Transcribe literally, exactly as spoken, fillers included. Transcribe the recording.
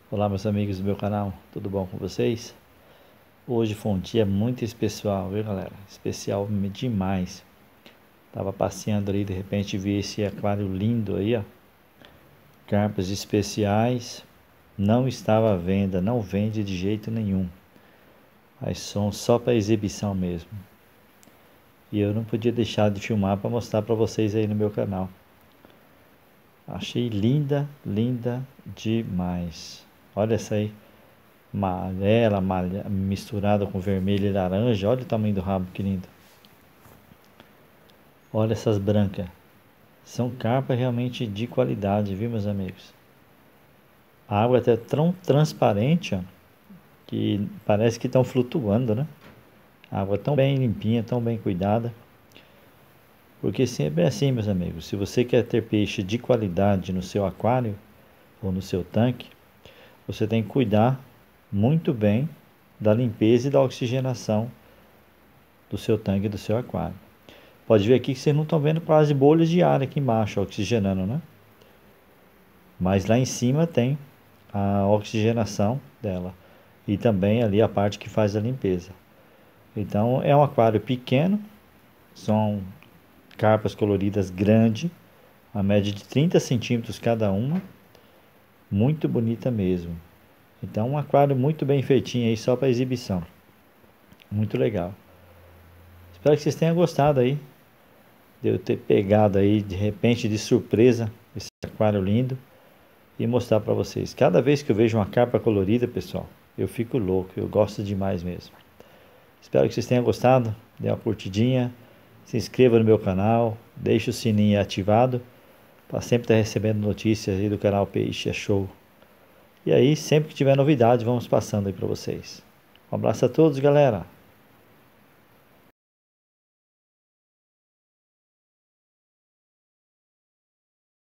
Olá, meus amigos do meu canal, tudo bom com vocês? Hoje foi um dia muito especial, viu, galera? Especial demais. Tava passeando ali, de repente vi esse aquário lindo aí, ó. Carpas especiais. Não estava à venda, não vende de jeito nenhum. Mas são só para exibição mesmo. E eu não podia deixar de filmar para mostrar para vocês aí no meu canal. Achei linda, linda demais. Olha essa aí. Amarela, malha, misturada com vermelho e laranja. Olha o tamanho do rabo, que lindo. Olha essas brancas. São carpas realmente de qualidade, viu, meus amigos? A água é até tão transparente, ó, que parece que estão flutuando, né? A água é tão bem limpinha, tão bem cuidada. Porque sempre é assim, meus amigos. Se você quer ter peixe de qualidade no seu aquário ou no seu tanque, você tem que cuidar muito bem da limpeza e da oxigenação do seu tanque e do seu aquário. Pode ver aqui que vocês não estão vendo quase bolhas de ar aqui embaixo, oxigenando, né? Mas lá em cima tem a oxigenação dela. E também ali a parte que faz a limpeza. Então é um aquário pequeno. São carpas coloridas grandes. A média de trinta centímetros cada uma. Muito bonita mesmo. Então um aquário muito bem feitinho aí só para exibição. Muito legal. Espero que vocês tenham gostado aí de eu ter pegado aí de repente de surpresa esse aquário lindo e mostrar para vocês. Cada vez que eu vejo uma carpa colorida, pessoal, eu fico louco, eu gosto demais mesmo. Espero que vocês tenham gostado, dê uma curtidinha, se inscreva no meu canal, deixe o sininho ativado para sempre estar recebendo notícias aí do canal Peixe é Show. E aí, sempre que tiver novidade, vamos passando aí para vocês. Um abraço a todos, galera!